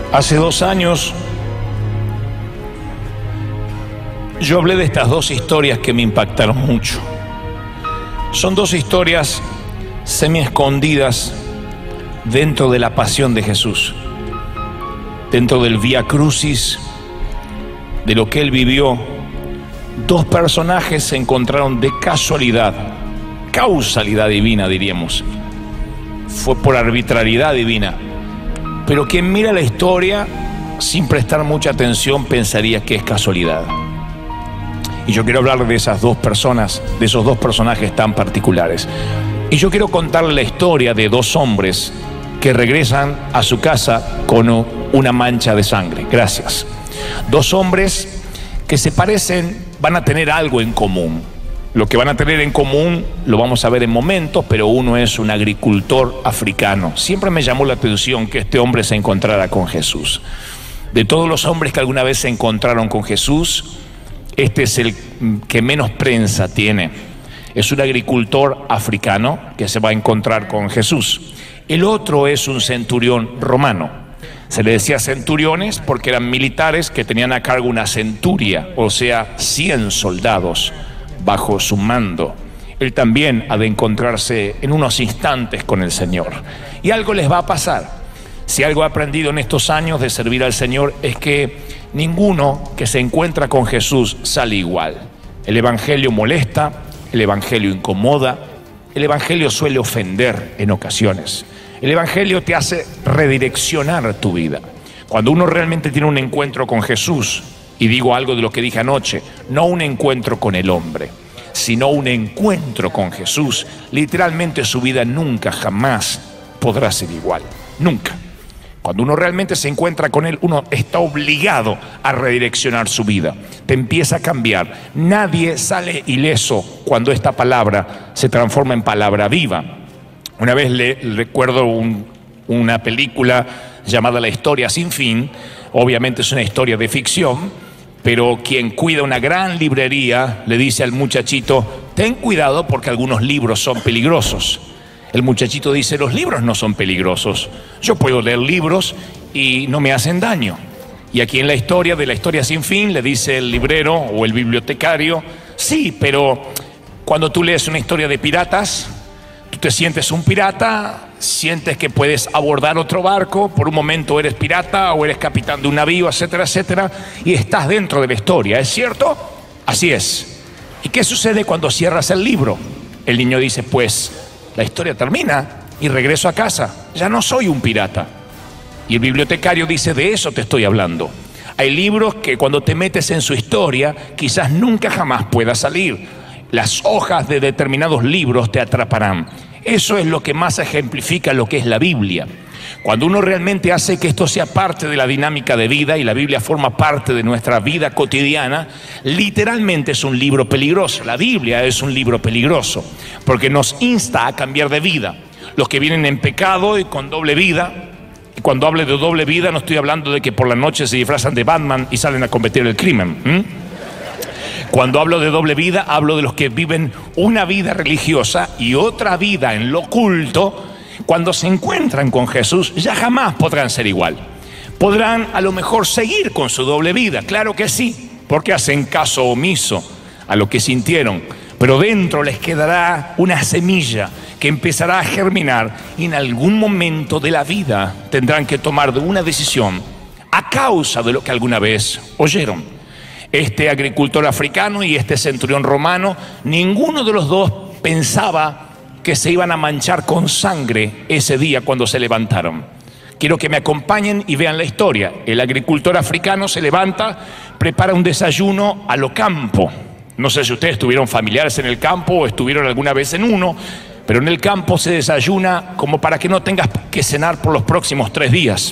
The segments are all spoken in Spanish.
Hace 2 años yo hablé de estas 2 historias que me impactaron mucho. Son 2 historias semi escondidas dentro de la pasión de Jesús, dentro del Vía Crucis, de lo que Él vivió. 2 personajes se encontraron de casualidad, causalidad divina diríamos. Fue por arbitrariedad divina. Pero quien mira la historia sin prestar mucha atención pensaría que es casualidad. Y yo quiero hablar de esas 2 personas, de esos 2 personajes tan particulares. Y yo quiero contarle la historia de 2 hombres que regresan a su casa con una mancha de sangre. Gracias. 2 hombres que se parecen, van a tener algo en común. Lo que van a tener en común lo vamos a ver en momentos, pero uno es un agricultor africano. Siempre me llamó la atención que este hombre se encontrara con Jesús. De todos los hombres que alguna vez se encontraron con Jesús, este es el que menos prensa tiene. Es un agricultor africano que se va a encontrar con Jesús. El otro es un centurión romano. Se le decía centuriones porque eran militares que tenían a cargo una centuria, o sea, 100 soldados bajo su mando. Él también ha de encontrarse en unos instantes con el Señor. Y algo les va a pasar. Si algo he aprendido en estos años de servir al Señor es que ninguno que se encuentra con Jesús sale igual. El Evangelio molesta, el Evangelio incomoda, el Evangelio suele ofender en ocasiones. El Evangelio te hace redireccionar tu vida. Cuando uno realmente tiene un encuentro con Jesús, y digo algo de lo que dije anoche, no un encuentro con el hombre, sino un encuentro con Jesús, literalmente su vida nunca, jamás podrá ser igual. Nunca. Cuando uno realmente se encuentra con Él, uno está obligado a redireccionar su vida. Te empieza a cambiar. Nadie sale ileso cuando esta palabra se transforma en palabra viva. Una vez recuerdo una película llamada La Historia Sin Fin. Obviamente es una historia de ficción, pero quien cuida una gran librería le dice al muchachito: ten cuidado porque algunos libros son peligrosos. El muchachito dice: los libros no son peligrosos. Yo puedo leer libros y no me hacen daño. Y aquí en la historia de La Historia Sin Fin le dice el librero o el bibliotecario: sí, pero cuando tú lees una historia de piratas, tú te sientes un pirata, sientes que puedes abordar otro barco, por un momento eres pirata o eres capitán de un navío, etcétera, etcétera, y estás dentro de la historia, ¿es cierto? Así es. ¿Y qué sucede cuando cierras el libro? El niño dice: pues la historia termina y regreso a casa, ya no soy un pirata. Y el bibliotecario dice: de eso te estoy hablando. Hay libros que cuando te metes en su historia, quizás nunca jamás puedas salir. Las hojas de determinados libros te atraparán. Eso es lo que más ejemplifica lo que es la Biblia. Cuando uno realmente hace que esto sea parte de la dinámica de vida y la Biblia forma parte de nuestra vida cotidiana, literalmente es un libro peligroso. La Biblia es un libro peligroso porque nos insta a cambiar de vida. Los que vienen en pecado y con doble vida, y cuando hablo de doble vida no estoy hablando de que por la noche se disfrazan de Batman y salen a cometer el crimen. Cuando hablo de doble vida, hablo de los que viven una vida religiosa y otra vida en lo oculto. Cuando se encuentran con Jesús, ya jamás podrán ser igual. Podrán a lo mejor seguir con su doble vida, claro que sí, porque hacen caso omiso a lo que sintieron. Pero dentro les quedará una semilla que empezará a germinar y en algún momento de la vida tendrán que tomar una decisión a causa de lo que alguna vez oyeron. Este agricultor africano y este centurión romano, ninguno de los 2 pensaba que se iban a manchar con sangre ese día cuando se levantaron. Quiero que me acompañen y vean la historia. El agricultor africano se levanta, prepara un desayuno a lo campo. No sé si ustedes tuvieron familiares en el campo o estuvieron alguna vez en uno, pero en el campo se desayuna como para que no tengas que cenar por los próximos 3 días.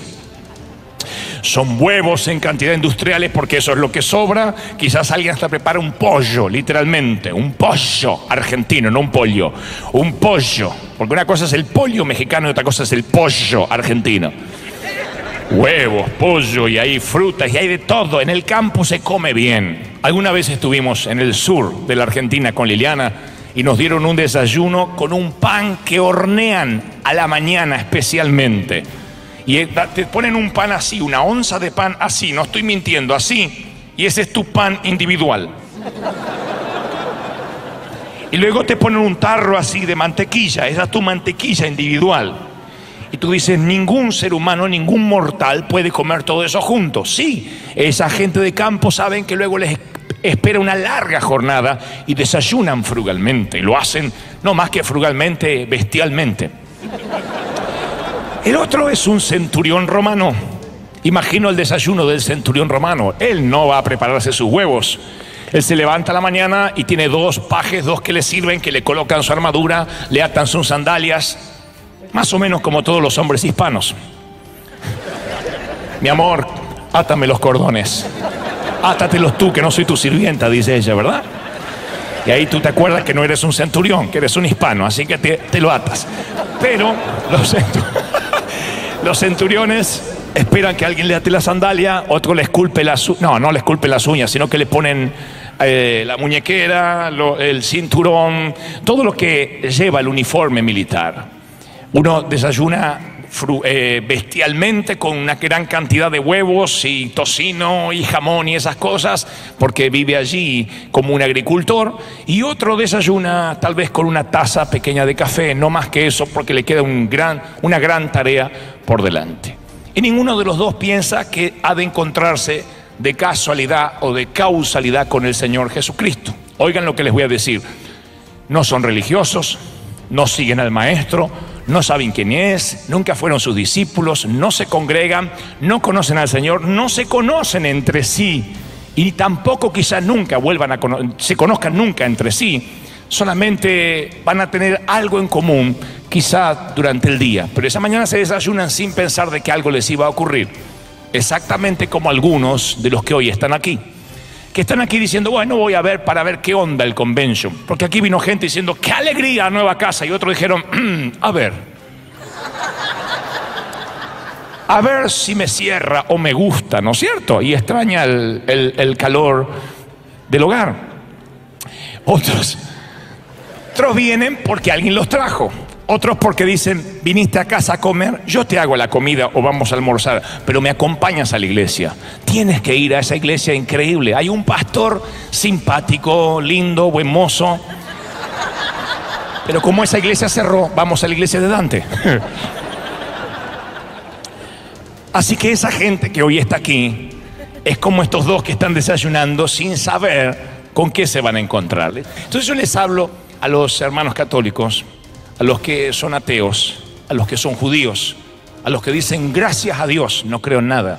Son huevos en cantidad industriales porque eso es lo que sobra. Quizás alguien hasta prepara un pollo, literalmente, un pollo argentino, no un pollo, un pollo. Porque una cosa es el pollo mexicano y otra cosa es el pollo argentino. Huevos, pollo y hay frutas y hay de todo. En el campo se come bien. Alguna vez estuvimos en el sur de la Argentina con Liliana y nos dieron un desayuno con un pan que hornean a la mañana especialmente. Y te ponen un pan así, una onza de pan así, no estoy mintiendo, así, y ese es tu pan individual. Y luego te ponen un tarro así de mantequilla, esa es tu mantequilla individual. Y tú dices, ningún ser humano, ningún mortal puede comer todo eso juntos. Sí, esa gente de campo saben que luego les espera una larga jornada y desayunan frugalmente. Lo hacen no más que frugalmente, bestialmente. El otro es un centurión romano. Imagino el desayuno del centurión romano. Él no va a prepararse sus huevos. Él se levanta a la mañana y tiene 2 pajes, 2 que le sirven, que le colocan su armadura, le atan sus sandalias. Más o menos como todos los hombres hispanos. Mi amor, átame los cordones. Átatelos tú, que no soy tu sirvienta, dice ella, ¿verdad? Y ahí tú te acuerdas que no eres un centurión, que eres un hispano, así que te lo atas. Pero los centuriones esperan que alguien le ate la sandalia, otro le esculpe las uñas. No le esculpe las uñas, sino que le ponen la muñequera, el cinturón, todo lo que lleva el uniforme militar. Uno desayuna bestialmente con una gran cantidad de huevos y tocino y jamón y esas cosas, porque vive allí como un agricultor. Y otro desayuna tal vez con una taza pequeña de café, no más que eso, porque le queda una gran tarea por delante. Y ninguno de los dos piensa que ha de encontrarse de casualidad o de causalidad con el Señor Jesucristo. Oigan lo que les voy a decir. No son religiosos, no siguen al Maestro, no saben quién es, nunca fueron sus discípulos, no se congregan, no conocen al Señor, no se conocen entre sí y tampoco quizás nunca se conozcan nunca entre sí. Solamente van a tener algo en común, quizá durante el día, pero esa mañana se desayunan sin pensar de que algo les iba a ocurrir. Exactamente como algunos de los que hoy están aquí, que están aquí diciendo, bueno, voy a ver para ver qué onda el convention, porque aquí vino gente diciendo, qué alegría, nueva casa, y otros dijeron, a ver si me cierra o me gusta, ¿no es cierto? Y extraña el calor del hogar. Otros vienen porque alguien los trajo. Otros porque dicen, viniste a casa a comer, yo te hago la comida o vamos a almorzar, pero me acompañas a la iglesia. Tienes que ir a esa iglesia increíble. Hay un pastor simpático, lindo, buen mozo. Pero como esa iglesia cerró, vamos a la iglesia de Dante. Así que esa gente que hoy está aquí es como estos dos que están desayunando sin saber con qué se van a encontrar. Entonces yo les hablo a los hermanos católicos, a los que son ateos, a los que son judíos, a los que dicen gracias a Dios, no creo en nada.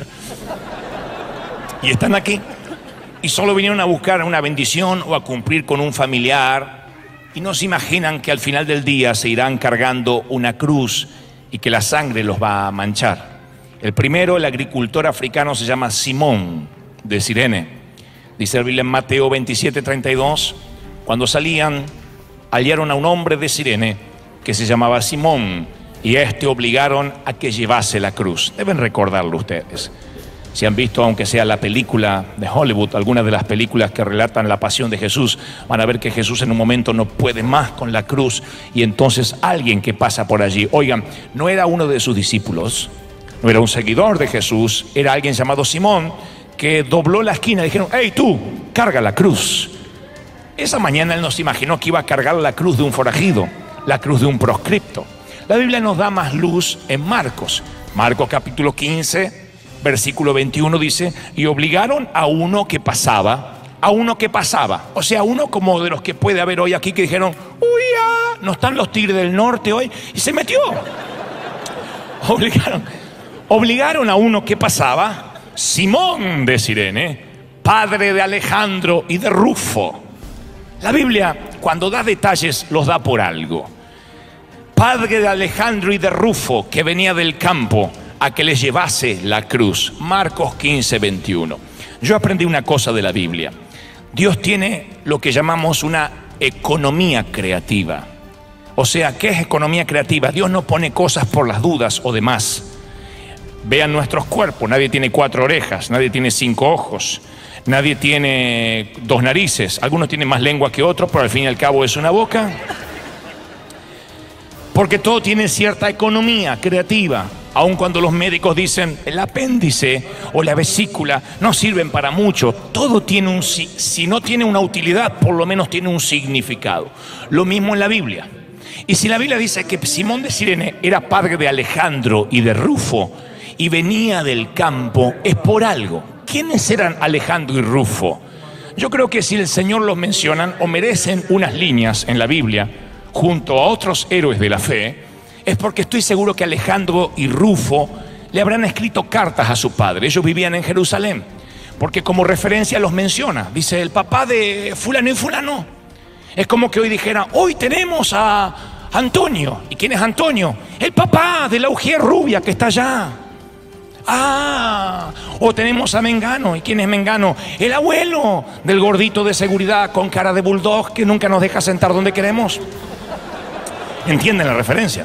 Y están aquí y solo vinieron a buscar una bendición o a cumplir con un familiar y no se imaginan que al final del día se irán cargando una cruz y que la sangre los va a manchar. El primero, el agricultor africano, se llama Simón de Cirene. Dice la Biblia en Mateo 27:32, cuando salían, hallaron a un hombre de Cirene que se llamaba Simón y a este obligaron a que llevase la cruz. Deben recordarlo ustedes. Si han visto, aunque sea la película de Hollywood, algunas de las películas que relatan la pasión de Jesús, van a ver que Jesús en un momento no puede más con la cruz y entonces alguien que pasa por allí, oigan, no era uno de sus discípulos, no era un seguidor de Jesús, era alguien llamado Simón que dobló la esquina y dijeron, hey tú, carga la cruz. Esa mañana él no se imaginó que iba a cargar la cruz de un forajido, la cruz de un proscripto. La Biblia nos da más luz en Marcos. Marcos capítulo 15, versículo 21 dice, y obligaron a uno que pasaba, o sea, uno como de los que puede haber hoy aquí que dijeron, uy, no están los tigres del norte hoy, y se metió. Obligaron a uno que pasaba, Simón de Cirene, padre de Alejandro y de Rufo. La Biblia, cuando da detalles, los da por algo. Padre de Alejandro y de Rufo, que venía del campo a que les llevase la cruz. Marcos 15, 21. Yo aprendí una cosa de la Biblia. Dios tiene lo que llamamos una economía creativa. O sea, ¿qué es economía creativa? Dios no pone cosas por las dudas o demás. Vean nuestros cuerpos. Nadie tiene 4 orejas, nadie tiene 5 ojos. Nadie tiene 2 narices, algunos tienen más lengua que otros, pero al fin y al cabo es una boca. Porque todo tiene cierta economía creativa. Aun cuando los médicos dicen el apéndice o la vesícula no sirven para mucho, todo tiene si no tiene una utilidad, por lo menos tiene un significado. Lo mismo en la Biblia. Y si la Biblia dice que Simón de Cirene era padre de Alejandro y de Rufo y venía del campo, es por algo. ¿Quiénes eran Alejandro y Rufo? Yo creo que si el Señor los mencionan o merecen unas líneas en la Biblia junto a otros héroes de la fe, es porque estoy seguro que Alejandro y Rufo le habrán escrito cartas a su padre. Ellos vivían en Jerusalén, porque como referencia los menciona. Dice, el papá de fulano y fulano. Es como que hoy dijera, hoy tenemos a Antonio. ¿Y quién es Antonio? El papá de la ujier rubia que está allá. O tenemos a Mengano. ¿Y quién es Mengano? El abuelo del gordito de seguridad con cara de bulldog que nunca nos deja sentar donde queremos. ¿Entienden la referencia?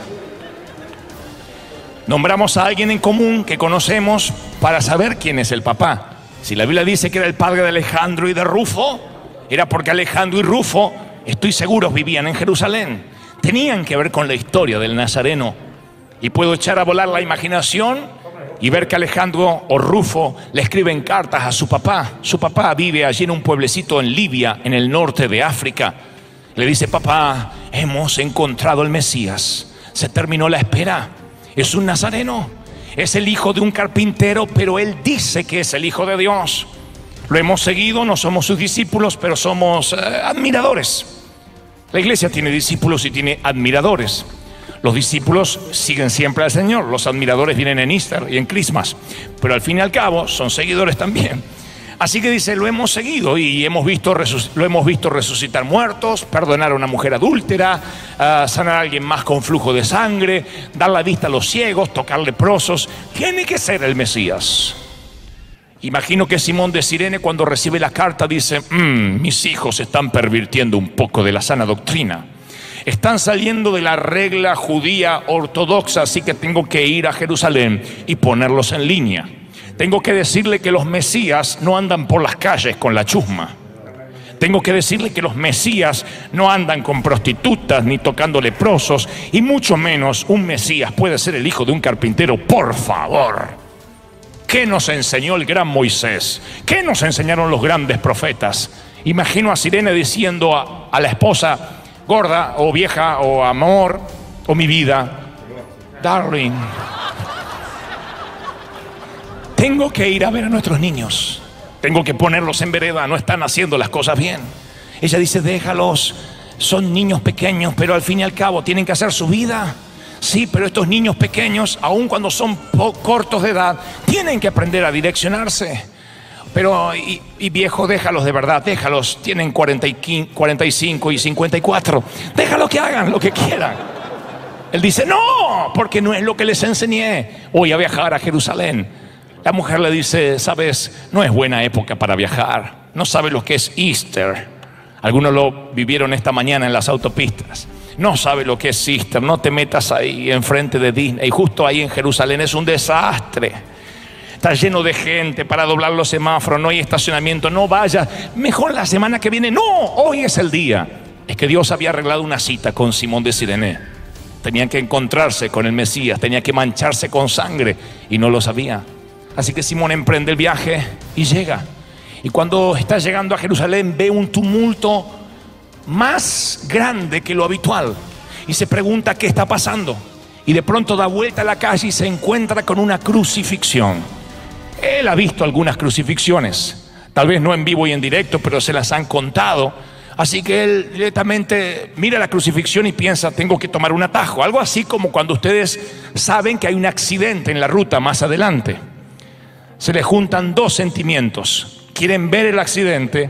Nombramos a alguien en común que conocemos para saber quién es el papá. Si la Biblia dice que era el padre de Alejandro y de Rufo, era porque Alejandro y Rufo, estoy seguro, vivían en Jerusalén. Tenían que ver con la historia del Nazareno. Y puedo echar a volar la imaginación y ver que Alejandro o Rufo le escriben cartas a su papá. Su papá vive allí en un pueblecito en Libia, en el norte de África. Le dice, papá, hemos encontrado el Mesías. Se terminó la espera. Es un nazareno, es el hijo de un carpintero, pero él dice que es el hijo de Dios. Lo hemos seguido, no somos sus discípulos, pero somos admiradores. La iglesia tiene discípulos y tiene admiradores. Los discípulos siguen siempre al Señor, los admiradores vienen en Easter y en Christmas, pero al fin y al cabo son seguidores también. Así que dice, lo hemos seguido y lo hemos visto resucitar muertos, perdonar a una mujer adúltera, sanar a alguien más con flujo de sangre, dar la vista a los ciegos, tocar leprosos. Tiene que ser el Mesías. Imagino que Simón de Cirene, cuando recibe la carta, dice, mis hijos están pervirtiendo un poco de la sana doctrina. Están saliendo de la regla judía ortodoxa, así que tengo que ir a Jerusalén y ponerlos en línea. Tengo que decirle que los mesías no andan por las calles con la chusma. Tengo que decirle que los mesías no andan con prostitutas ni tocando leprosos, y mucho menos un mesías puede ser el hijo de un carpintero. Por favor, ¿qué nos enseñó el gran Moisés? ¿Qué nos enseñaron los grandes profetas? Imagino a Cirene diciendo a la esposa, gorda o vieja o amor o mi vida, darling, tengo que ir a ver a nuestros niños. Tengo que ponerlos en vereda, no están haciendo las cosas bien. Ella dice, déjalos, son niños pequeños, pero al fin y al cabo tienen que hacer su vida. Sí, pero estos niños pequeños, aun cuando son cortos de edad, tienen que aprender a direccionarse. Pero, y viejo, déjalos de verdad, déjalos, tienen 45 y 54. Déjalos que hagan lo que quieran. Él dice, no, porque no es lo que les enseñé. Voy a viajar a Jerusalén. La mujer le dice, sabes, no es buena época para viajar. No sabes lo que es Easter. Algunos lo vivieron esta mañana en las autopistas. No sabes lo que es Easter. No te metas ahí enfrente de Disney. Justo ahí en Jerusalén es un desastre. Está lleno de gente para doblar los semáforos. No hay estacionamiento. No vayas. Mejor la semana que viene. No, hoy es el día. Es que Dios había arreglado una cita con Simón de Cirene. Tenían que encontrarse con el Mesías. Tenía que mancharse con sangre y no lo sabía. Así que Simón emprende el viaje y llega. Y cuando está llegando a Jerusalén ve un tumulto más grande que lo habitual. Y se pregunta qué está pasando. Y de pronto da vuelta a la calle y se encuentra con una crucifixión. Él ha visto algunas crucifixiones. Tal vez no en vivo y en directo, pero se las han contado. Así que él directamente mira la crucifixión y piensa, tengo que tomar un atajo. Algo así como cuando ustedes saben que hay un accidente en la ruta más adelante. Se le juntan dos sentimientos. Quieren ver el accidente,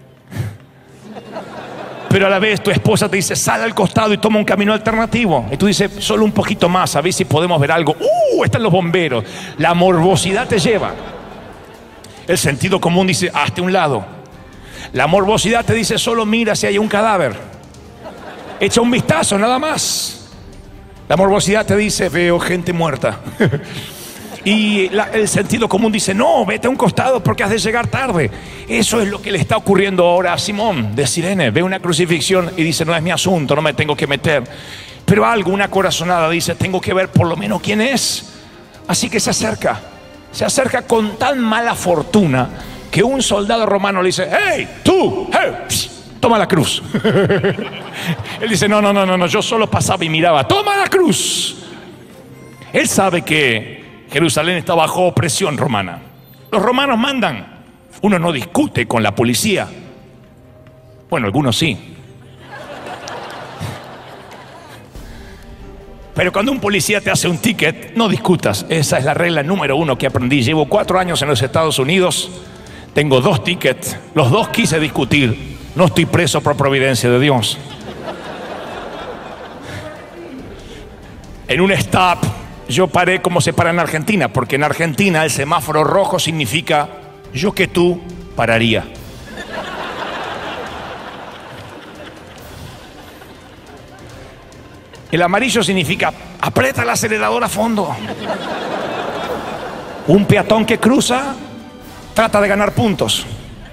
pero a la vez tu esposa te dice, sal al costado y toma un camino alternativo. Y tú dices, solo un poquito más, a ver si podemos ver algo. Están los bomberos. La morbosidad te lleva. El sentido común dice, hazte a un lado. La morbosidad te dice, solo mira si hay un cadáver. Echa un vistazo, nada más. La morbosidad te dice, veo gente muerta. Y el sentido común dice, no, vete a un costado porque has de llegar tarde. Eso es lo que le está ocurriendo ahora a Simón de Cirene. Ve una crucifixión y dice, no es mi asunto, no me tengo que meter. Pero algo, una corazonada dice, tengo que ver por lo menos quién es. Así que se acerca con tan mala fortuna que un soldado romano le dice: ¡Hey, tú! Hey, toma la cruz. Él dice: no, yo solo pasaba y miraba. ¡Toma la cruz! Él sabe que Jerusalén está bajo opresión romana. Los romanos mandan. Uno no discute con la policía. Bueno, algunos sí. Pero cuando un policía te hace un ticket, no discutas. Esa es la regla número 1 que aprendí. Llevo 4 años en los Estados Unidos. Tengo 2 tickets. Los 2 quise discutir. No estoy preso por providencia de Dios. En un stop, yo paré como se para en Argentina, porque en Argentina el semáforo rojo significa: yo que tú pararía. El amarillo significa: aprieta el acelerador a fondo. Un peatón que cruza trata de ganar puntos.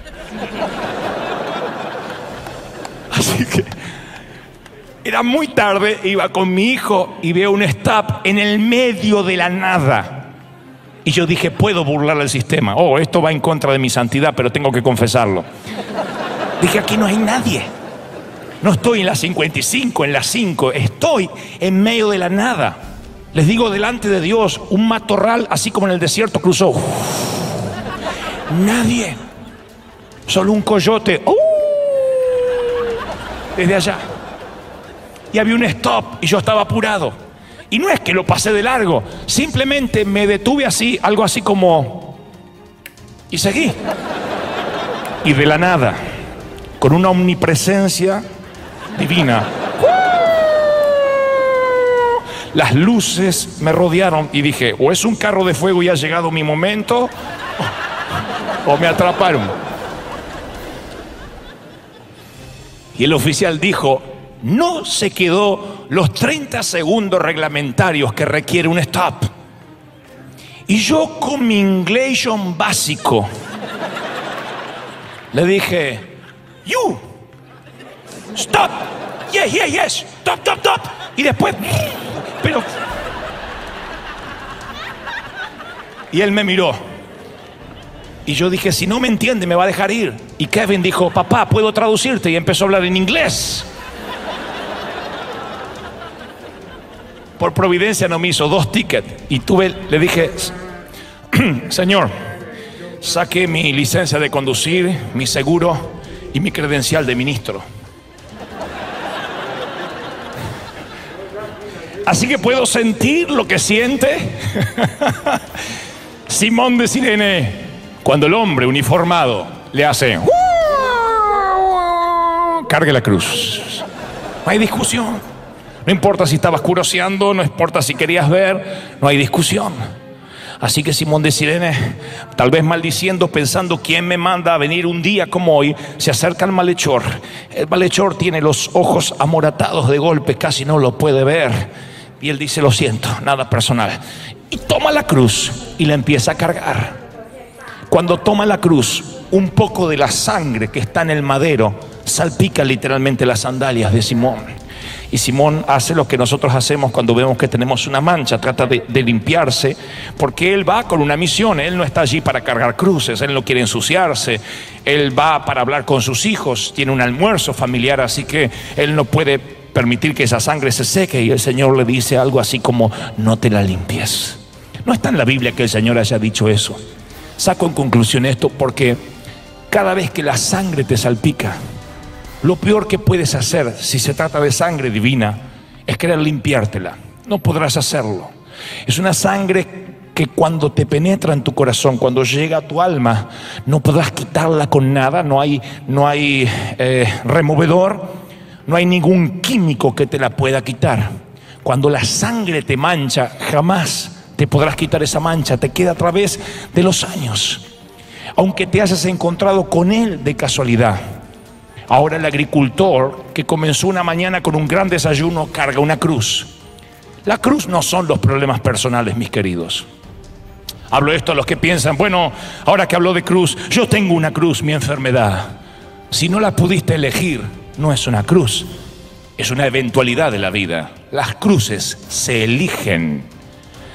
Así que era muy tarde, iba con mi hijo y veo un stop en el medio de la nada. Y yo dije: puedo burlar al sistema. Oh, esto va en contra de mi santidad, pero tengo que confesarlo. Dije: aquí no hay nadie. No estoy en la 55, en la 5. Estoy en medio de la nada. Les digo, delante de Dios, un matorral así como en el desierto cruzó. Nadie. Solo un coyote. Desde allá. Y había un stop y yo estaba apurado. Y no es que lo pasé de largo. Simplemente me detuve así, algo así como... y seguí. Y de la nada, con una omnipresencia divina, las luces me rodearon y dije: o es un carro de fuego y ha llegado mi momento, o me atraparon. Y el oficial dijo: no se quedó los 30 segundos reglamentarios que requiere un stop. Y yo, con mi inglés básico, le dije: you stop, yes, stop. Y después, pero... y él me miró. Y yo dije: si no me entiende, me va a dejar ir. Y Kevin dijo: papá, ¿puedo traducirte? Y empezó a hablar en inglés. Por providencia no me hizo 2 tickets. Y le dije: señor, saqué mi licencia de conducir, mi seguro y mi credencial de ministro. Así que puedo sentir lo que siente Simón de Cirene cuando el hombre uniformado le hace: cargue la cruz. No hay discusión. No importa si estabas curioseando, no importa si querías ver, no hay discusión. Así que Simón de Cirene, tal vez maldiciendo, pensando: ¿quién me manda a venir un día como hoy?, se acerca al malhechor. El malhechor tiene los ojos amoratados de golpe, casi no lo puede ver. Y él dice: lo siento, nada personal. Y toma la cruz y la empieza a cargar. Cuando toma la cruz, un poco de la sangre que está en el madero salpica literalmente las sandalias de Simón. Y Simón hace lo que nosotros hacemos cuando vemos que tenemos una mancha: trata de limpiarse, porque él va con una misión. Él no está allí para cargar cruces, él no quiere ensuciarse. Él va para hablar con sus hijos, tiene un almuerzo familiar, así que él no puede permitir que esa sangre se seque. Y el Señor le dice algo así como: no te la limpies. No está en la Biblia que el Señor haya dicho eso. Saco en conclusión esto porque cada vez que la sangre te salpica, lo peor que puedes hacer, si se trata de sangre divina, es querer limpiártela. No podrás hacerlo. Es una sangre que cuando te penetra en tu corazón, cuando llega a tu alma, no podrás quitarla con nada. No hay removedor, no hay ningún químico que te la pueda quitar. Cuando la sangre te mancha, jamás te podrás quitar esa mancha. Te queda a través de los años, aunque te hayas encontrado con él de casualidad. Ahora el agricultor que comenzó una mañana con un gran desayuno carga una cruz. La cruz no son los problemas personales, mis queridos. Hablo esto a los que piensan: bueno, ahora que hablo de cruz, yo tengo una cruz, mi enfermedad. Si no la pudiste elegir, no es una cruz, es una eventualidad de la vida. Las cruces se eligen.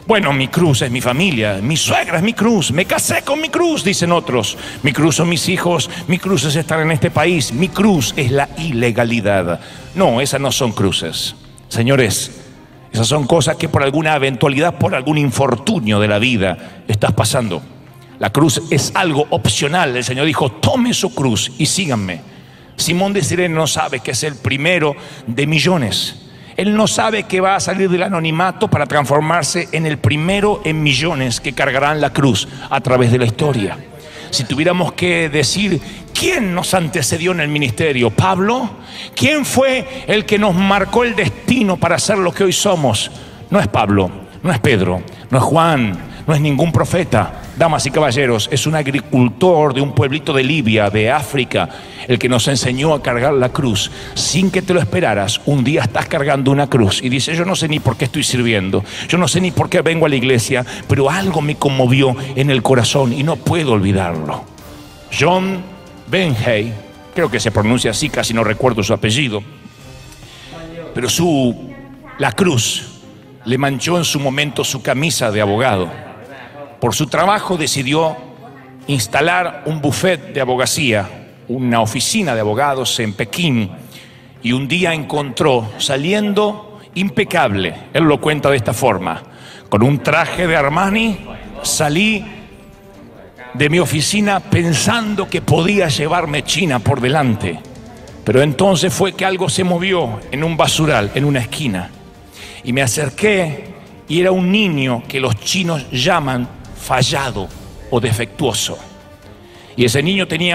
Bueno, mi cruz es mi familia, mi suegra es mi cruz, me casé con mi cruz, dicen otros. Mi cruz son mis hijos, mi cruz es estar en este país, mi cruz es la ilegalidad. No, esas no son cruces. Señores, esas son cosas que por alguna eventualidad, por algún infortunio de la vida estás pasando. La cruz es algo opcional. El Señor dijo, tome su cruz y síganme. Simón de Cirene no sabe que es el primero de millones. Él no sabe que va a salir del anonimato para transformarse en el primero en millones que cargarán la cruz a través de la historia. Si tuviéramos que decir quién nos antecedió en el ministerio, ¿Pablo? ¿Quién fue el que nos marcó el destino para ser lo que hoy somos? No es Pablo, no es Pedro, no es Juan, no es ningún profeta. Damas y caballeros, es un agricultor de un pueblito de Libia, de África, el que nos enseñó a cargar la cruz. Sin que te lo esperaras, un día estás cargando una cruz y dices, yo no sé ni por qué estoy sirviendo, yo no sé ni por qué vengo a la iglesia, pero algo me conmovió en el corazón y no puedo olvidarlo. John Benjay, creo que se pronuncia así, casi no recuerdo su apellido, pero la cruz le manchó en su momento su camisa de abogado. Por su trabajo decidió instalar un buffet de abogacía, una oficina de abogados en Pekín, y un día encontró saliendo impecable, él lo cuenta de esta forma, con un traje de Armani, salí de mi oficina pensando que podía llevarme China por delante, pero entonces fue que algo se movió en un basural, en una esquina, y me acerqué y era un niño que los chinos llaman fallado o defectuoso. Y ese niño tenía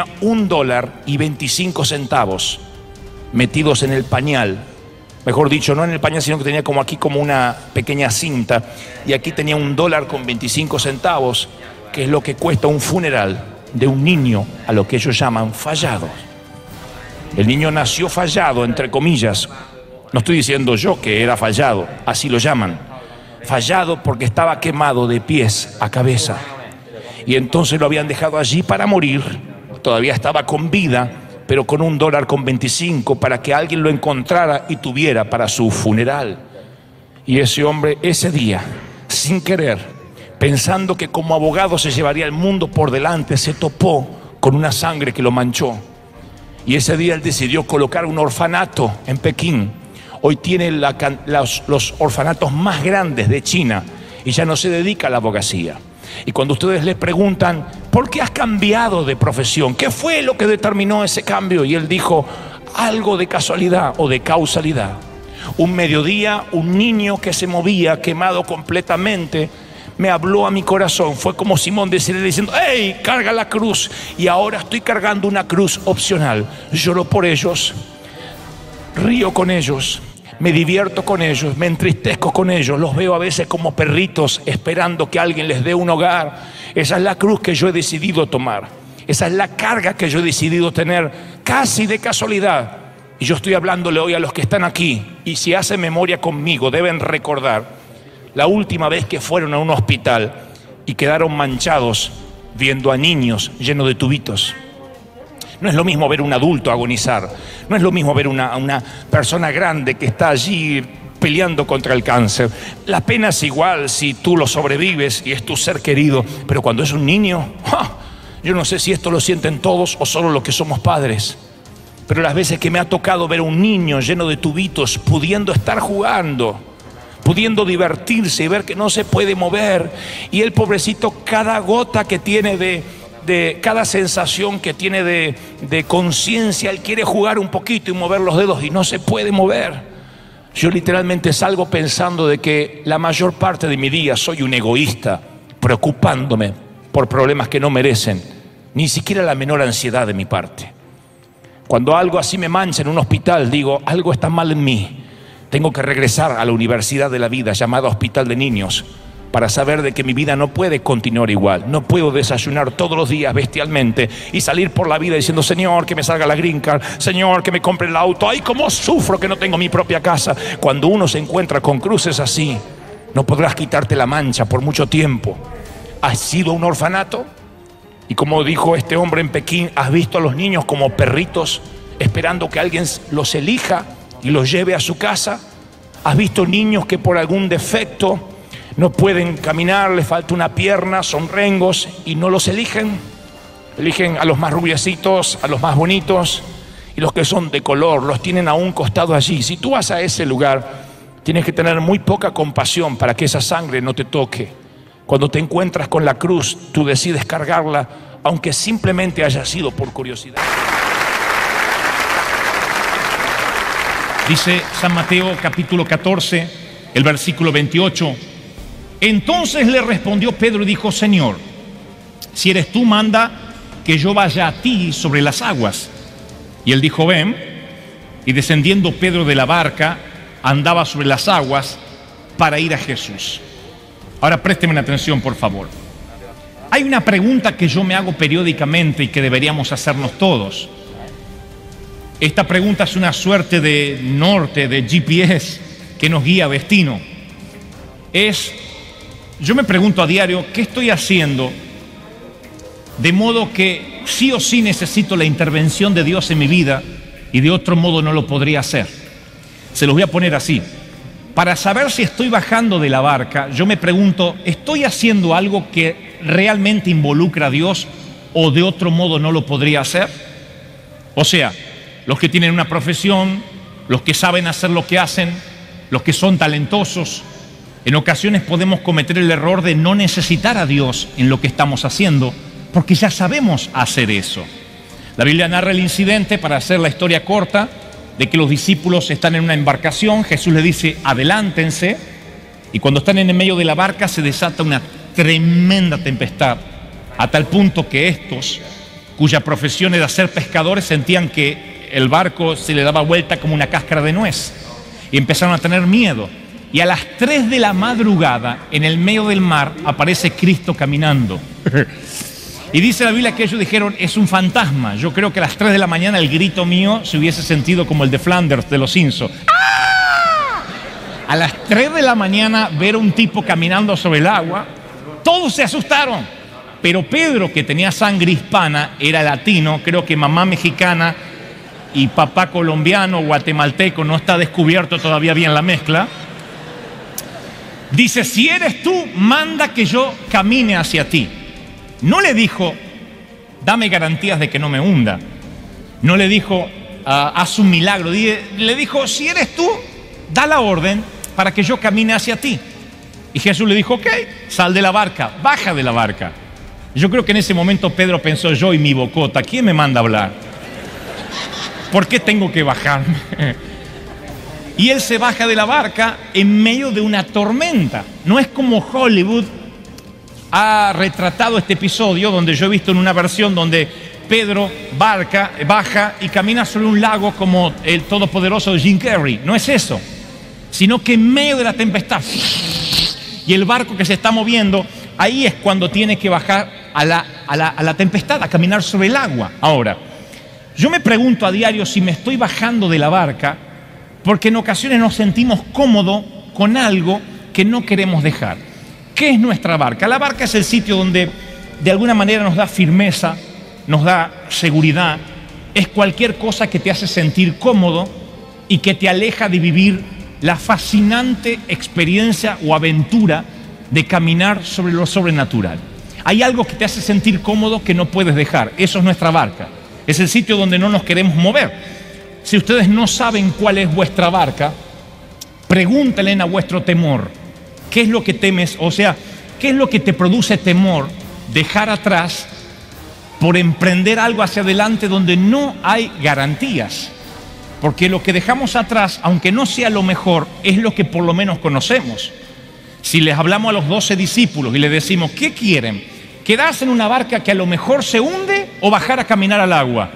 $1.25 metidos en el pañal. Mejor dicho, no en el pañal, sino que tenía como aquí como una pequeña cinta. Y aquí tenía $1.25, que es lo que cuesta un funeral de un niño a lo que ellos llaman fallado. El niño nació fallado, entre comillas. No estoy diciendo yo que era fallado, así lo llaman. Fallado porque estaba quemado de pies a cabeza. Y entonces lo habían dejado allí para morir. Todavía estaba con vida, pero con $1.25 para que alguien lo encontrara y tuviera para su funeral. Y ese hombre ese día, sin querer, pensando que como abogado se llevaría el mundo por delante, se topó con una sangre que lo manchó. Y ese día él decidió colocar un orfanato en Pekín. Hoy tiene los orfanatos más grandes de China y ya no se dedica a la abogacía. Y cuando ustedes le preguntan, ¿por qué has cambiado de profesión? ¿Qué fue lo que determinó ese cambio? Y él dijo, algo de casualidad o de causalidad. Un mediodía, un niño que se movía quemado completamente me habló a mi corazón. Fue como Simón de Cirene diciendo, ¡hey, carga la cruz! Y ahora estoy cargando una cruz opcional. Lloro por ellos, río con ellos, me divierto con ellos, me entristezco con ellos, los veo a veces como perritos esperando que alguien les dé un hogar. Esa es la cruz que yo he decidido tomar, esa es la carga que yo he decidido tener casi de casualidad. Y yo estoy hablándole hoy a los que están aquí, y si hacen memoria conmigo deben recordar la última vez que fueron a un hospital y quedaron manchados viendo a niños llenos de tubitos. No es lo mismo ver un adulto agonizar, no es lo mismo ver una persona grande que está allí peleando contra el cáncer. La pena es igual si tú lo sobrevives y es tu ser querido, pero cuando es un niño, yo no sé si esto lo sienten todos o solo los que somos padres, pero las veces que me ha tocado ver a un niño lleno de tubitos, pudiendo estar jugando, pudiendo divertirse y ver que no se puede mover, y el pobrecito, cada gota que tiene de cada sensación que tiene de conciencia, él quiere jugar un poquito y mover los dedos y no se puede mover. Yo literalmente salgo pensando de que la mayor parte de mi día soy un egoísta, preocupándome por problemas que no merecen ni siquiera la menor ansiedad de mi parte. Cuando algo así me mancha en un hospital, digo, algo está mal en mí. Tengo que regresar a la universidad de la vida, llamada Hospital de Niños, para saber de que mi vida no puede continuar igual. No puedo desayunar todos los días bestialmente y salir por la vida diciendo, Señor, que me salga la green card, Señor, que me compre el auto. Ay, cómo sufro que no tengo mi propia casa. Cuando uno se encuentra con cruces así, no podrás quitarte la mancha por mucho tiempo. ¿Has sido un orfanato? Y como dijo este hombre en Pekín, ¿has visto a los niños como perritos esperando que alguien los elija y los lleve a su casa? ¿Has visto niños que por algún defecto no pueden caminar, les falta una pierna, son rengos y no los eligen. Eligen a los más rubiecitos, a los más bonitos, y los que son de color los tienen a un costado allí. Si tú vas a ese lugar, tienes que tener muy poca compasión para que esa sangre no te toque. Cuando te encuentras con la cruz, tú decides cargarla, aunque simplemente haya sido por curiosidad. Dice San Mateo capítulo 14, el versículo 28. Entonces le respondió Pedro y dijo: Señor, si eres tú, manda que yo vaya a ti sobre las aguas. Y él dijo: ven. Y descendiendo Pedro de la barca, andaba sobre las aguas para ir a Jesús. Ahora présteme atención, por favor. Hay una pregunta que yo me hago periódicamente y que deberíamos hacernos todos. Esta pregunta es una suerte de norte, de GPS que nos guía a destino. Yo me pregunto a diario, ¿qué estoy haciendo? De modo que sí o sí necesito la intervención de Dios en mi vida y de otro modo no lo podría hacer. Se los voy a poner así. Para saber si estoy bajando de la barca, yo me pregunto, ¿estoy haciendo algo que realmente involucra a Dios o de otro modo no lo podría hacer? O sea, los que tienen una profesión, los que saben hacer lo que hacen, los que son talentosos, en ocasiones podemos cometer el error de no necesitar a Dios en lo que estamos haciendo, porque ya sabemos hacer eso. La Biblia narra el incidente, para hacer la historia corta, de que los discípulos están en una embarcación. Jesús les dice: adelántense, y cuando están en el medio de la barca se desata una tremenda tempestad, a tal punto que estos, cuya profesión era ser pescadores, sentían que el barco se le daba vuelta como una cáscara de nuez y empezaron a tener miedo. Y a las 3 de la madrugada, en el medio del mar, aparece Cristo caminando. Y dice la Biblia que ellos dijeron: es un fantasma. Yo creo que a las 3 de la mañana el grito mío se hubiese sentido como el de Flanders de los Simpsons. ¡Ah! A las 3 de la mañana ver a un tipo caminando sobre el agua, todos se asustaron. Pero Pedro, que tenía sangre hispana, era latino, creo que mamá mexicana y papá colombiano, guatemalteco, no está descubierto todavía bien la mezcla. Dice: si eres tú, manda que yo camine hacia ti. No le dijo: dame garantías de que no me hunda. No le dijo: haz un milagro. Le dijo: si eres tú, da la orden para que yo camine hacia ti. Y Jesús le dijo: ok, sal de la barca, baja de la barca. Yo creo que en ese momento Pedro pensó: yo y mi bocota, ¿quién me manda a hablar? ¿Por qué tengo que bajarme? Y él se baja de la barca en medio de una tormenta. No es como Hollywood ha retratado este episodio, donde yo he visto en una versión donde Pedro baja y camina sobre un lago como el todopoderoso de Jim Carrey. No es eso, sino que en medio de la tempestad y el barco que se está moviendo, ahí es cuando tiene que bajar a la tempestad, a caminar sobre el agua. Ahora, yo me pregunto a diario si me estoy bajando de la barca, porque en ocasiones nos sentimos cómodos con algo que no queremos dejar. ¿Qué es nuestra barca? La barca es el sitio donde de alguna manera nos da firmeza, nos da seguridad. Es cualquier cosa que te hace sentir cómodo y que te aleja de vivir la fascinante experiencia o aventura de caminar sobre lo sobrenatural. Hay algo que te hace sentir cómodo que no puedes dejar. Eso es nuestra barca. Es el sitio donde no nos queremos mover. Si ustedes no saben cuál es vuestra barca, pregúntenle a vuestro temor. ¿Qué es lo que temes? O sea, ¿qué es lo que te produce temor dejar atrás por emprender algo hacia adelante donde no hay garantías? Porque lo que dejamos atrás, aunque no sea lo mejor, es lo que por lo menos conocemos. Si les hablamos a los 12 discípulos y les decimos: ¿qué quieren? ¿Quedarse en una barca que a lo mejor se hunde o bajar a caminar al agua?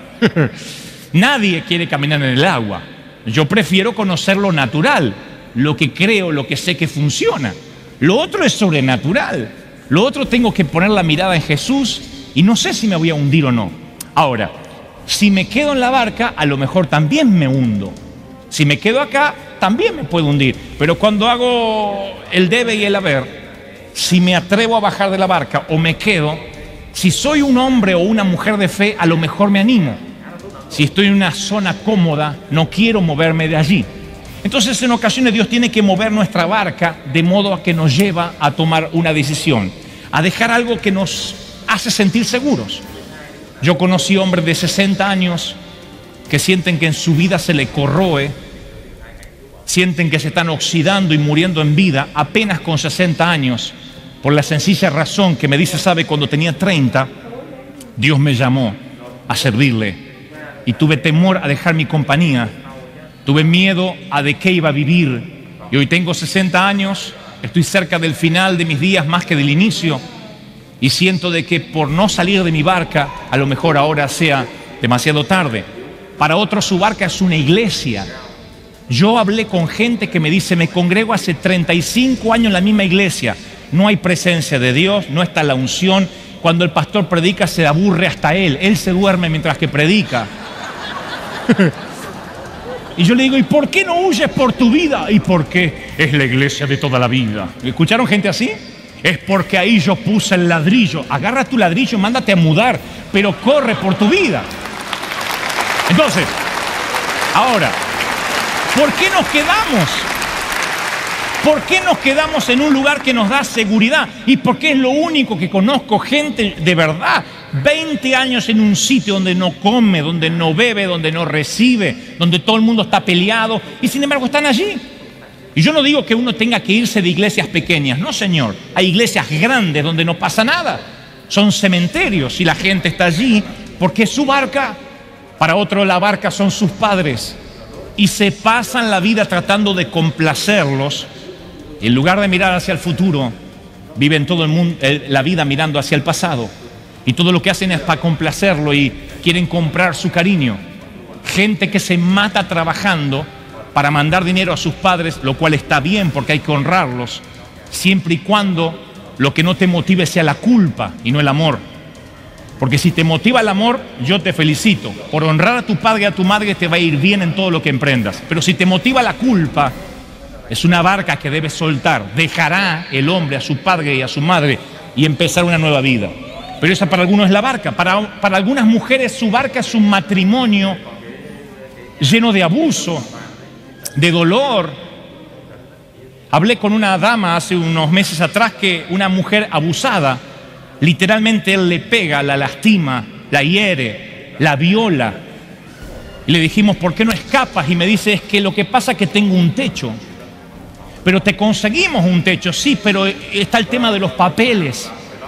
Nadie quiere caminar en el agua. Yo prefiero conocer lo natural, lo que creo, lo que sé que funciona. Lo otro es sobrenatural. Lo otro tengo que poner la mirada en Jesús y no sé si me voy a hundir o no. Ahora, si me quedo en la barca, a lo mejor también me hundo. Si me quedo acá, también me puedo hundir. Pero cuando hago el debe y el haber, si me atrevo a bajar de la barca o me quedo, si soy un hombre o una mujer de fe, a lo mejor me animo. Si estoy en una zona cómoda, no quiero moverme de allí. Entonces, en ocasiones Dios tiene que mover nuestra barca de modo a que nos lleva a tomar una decisión, a dejar algo que nos hace sentir seguros. Yo conocí hombres de 60 años que sienten que en su vida se le corroe, sienten que se están oxidando y muriendo en vida apenas con 60 años, por la sencilla razón que me dice, sabe, cuando tenía 30, Dios me llamó a servirle y tuve temor a dejar mi compañía, tuve miedo a de qué iba a vivir, y hoy tengo 60 años, estoy cerca del final de mis días más que del inicio, y siento de que por no salir de mi barca, a lo mejor ahora sea demasiado tarde. Para otros su barca es una iglesia. Yo hablé con gente que me dice, me congrego hace 35 años en la misma iglesia, no hay presencia de Dios, no está la unción, cuando el pastor predica se aburre hasta él se duerme mientras que predica. Y yo le digo, ¿y por qué no huyes por tu vida? ¿Y por qué? Es la iglesia de toda la vida. ¿Escucharon gente así? Es porque ahí yo puse el ladrillo. Agarra tu ladrillo y mándate a mudar, pero corre por tu vida. Entonces, ahora, ¿por qué nos quedamos? ¿Por qué nos quedamos en un lugar que nos da seguridad? Y porque es lo único que conozco, gente de verdad. 20 años en un sitio donde no come, donde no bebe, donde no recibe, donde todo el mundo está peleado, y sin embargo están allí. Y yo no digo que uno tenga que irse de iglesias pequeñas, no señor. Hay iglesias grandes donde no pasa nada. Son cementerios y la gente está allí porque es su barca. Para otro la barca son sus padres. Y se pasan la vida tratando de complacerlos. Y en lugar de mirar hacia el futuro, viven todo el mundo, la vida mirando hacia el pasado. Y todo lo que hacen es para complacerlo y quieren comprar su cariño. Gente que se mata trabajando para mandar dinero a sus padres, lo cual está bien porque hay que honrarlos, siempre y cuando lo que no te motive sea la culpa y no el amor. Porque si te motiva el amor, yo te felicito. Por honrar a tu padre y a tu madre te va a ir bien en todo lo que emprendas. Pero si te motiva la culpa, es una barca que debes soltar. Dejará el hombre a su padre y a su madre y empezar una nueva vida. Pero esa para algunos es la barca. Para algunas mujeres su barca es un matrimonio lleno de abuso, de dolor. Hablé con una dama hace unos meses atrás que una mujer abusada, literalmente él le pega, la lastima, la hiere, la viola. Y le dijimos, ¿por qué no escapas? Y me dice, es que lo que pasa es que tengo un techo. Pero te conseguimos un techo, sí, pero está el tema de los papeles.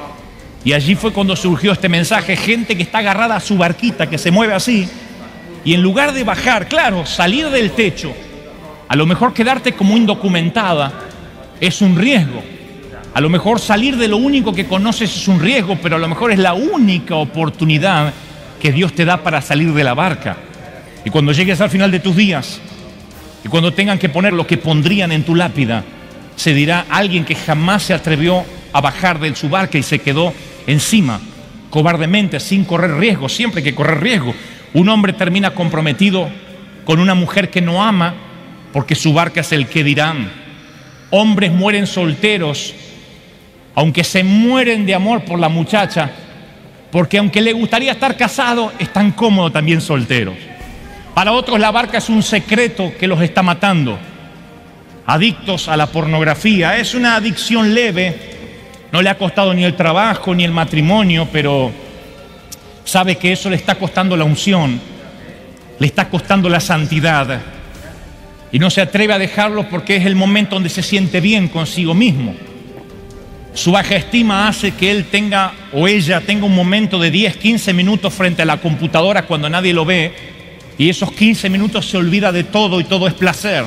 Y allí fue cuando surgió este mensaje, gente que está agarrada a su barquita, que se mueve así, y en lugar de bajar, claro, salir del techo, a lo mejor quedarte como indocumentada es un riesgo. A lo mejor salir de lo único que conoces es un riesgo, pero a lo mejor es la única oportunidad que Dios te da para salir de la barca. Y cuando llegues al final de tus días, y cuando tengan que poner lo que pondrían en tu lápida, se dirá alguien que jamás se atrevió a bajar de su barca y se quedó encima, cobardemente, sin correr riesgo. Siempre hay que correr riesgo. Un hombre termina comprometido con una mujer que no ama porque su barca es el que dirán. Hombres mueren solteros, aunque se mueren de amor por la muchacha, porque aunque le gustaría estar casado, están cómodos también solteros. Para otros la barca es un secreto que los está matando. Adictos a la pornografía, es una adicción leve, no le ha costado ni el trabajo ni el matrimonio, pero sabe que eso le está costando la unción, le está costando la santidad, y no se atreve a dejarlo porque es el momento donde se siente bien consigo mismo. Su baja estima hace que él tenga o ella tenga un momento de 10, 15 minutos frente a la computadora cuando nadie lo ve, y esos 15 minutos se olvida de todo y todo es placer.